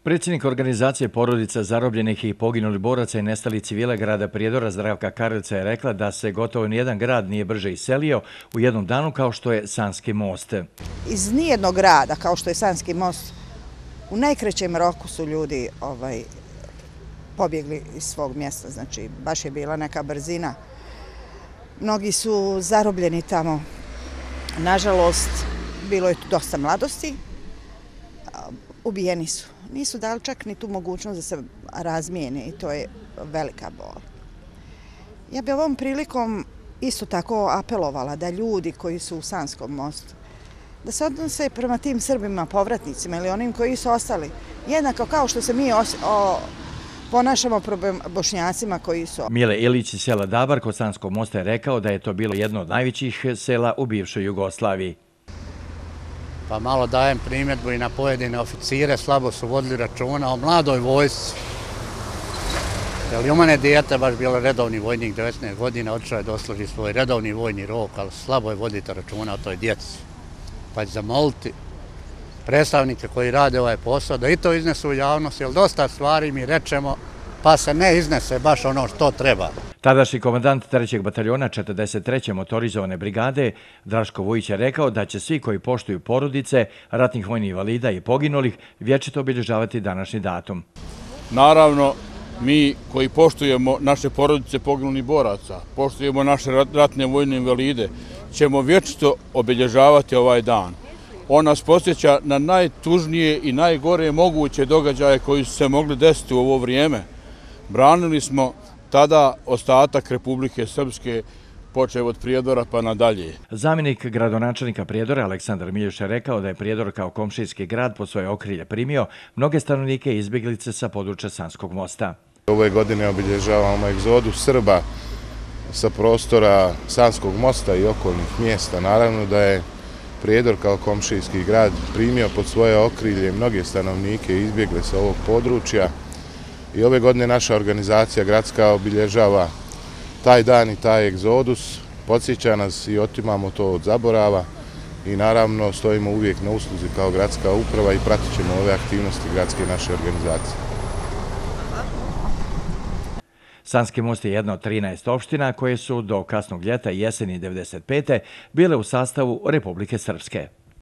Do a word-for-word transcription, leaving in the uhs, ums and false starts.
Predsjednik organizacije porodica zarobljenih i poginulih boraca i nestalih civila grada Prijedora Zdravka Karlica je rekla da se gotovo nijedan grad nije brže iselio u jednom danu kao što je Sanski most. Iz nijednog grada kao što je Sanski most u najkraćem roku su ljudi ovaj, pobjegli iz svog mjesta, znači baš je bila neka brzina. Mnogi su zarobljeni tamo, nažalost bilo je tu dosta mladosti, ubijeni su. Nisu dali čak ni tu mogućnost da se razmijene i to je velika bol. Ja bih ovom prilikom isto tako apelovala da ljudi koji su u Sanskom mostu, da se odnose prema tim Srbima, povratnicima ili onim koji su ostali, jednako kao što se mi os o, ponašamo prema Bošnjacima koji su... Mile Ilić iz sela Dabar kod Sanskog mosta je rekao da je to bilo jedno od najvećih sela u bivšoj Jugoslaviji. Pa malo dajem primjedbu i na pojedine oficire, slabo su vodili računa o mladoj vojsci. Jer i u mene dijete baš bilo redovni vojnik, devetnaest godina, odšao je dosluži svoj redovni vojni rok, ali slabo je voditi računa o toj djeci. Pa ću zamoliti predstavnike koji rade ovaj posao da i to iznesu u javnost, jer dosta stvari mi rečemo pa se ne iznese baš ono što treba. Tadašnji komandant trećeg bataljona četrdeset treće motorizovane brigade Draško Vujić je rekao da će svi koji poštuju porodice ratnih vojnih invalida i poginulih vječito obilježavati današnji datum. Naravno, mi koji poštujemo naše porodice poginulih boraca, poštujemo naše ratne vojne invalide, ćemo vječito obilježavati ovaj dan. On nas podsjeća na najtužnije i najgore moguće događaje koji su se mogli desiti u ovo vrijeme. Branili smo tada ostatak Republike Srpske, počev od Prijedora pa nadalje. Zamjenik gradonačelnika Prijedora Aleksandar Miljuš je rekao da je Prijedor kao komšijski grad po svoje okrilje primio mnoge stanovnike i izbjeglice sa područja Sanskog mosta. Ove godine obilježavamo egzodu Srba sa prostora Sanskog mosta i okolnih mjesta. Naravno da je Prijedor kao komšijski grad primio pod svoje okrilje mnoge stanovnike i izbjegle sa ovog područja. I ove godine naša organizacija gradska obilježava taj dan i taj egzodus, podsjeća nas i otimamo to od zaborava i naravno stojimo uvijek na usluzi kao gradska uprava i pratit ćemo ove aktivnosti gradske naše organizacije. Sanski most je jedna od trinaest opština koje su do kasnog ljeta i jeseni devedeset pete bile u sastavu Republike Srpske.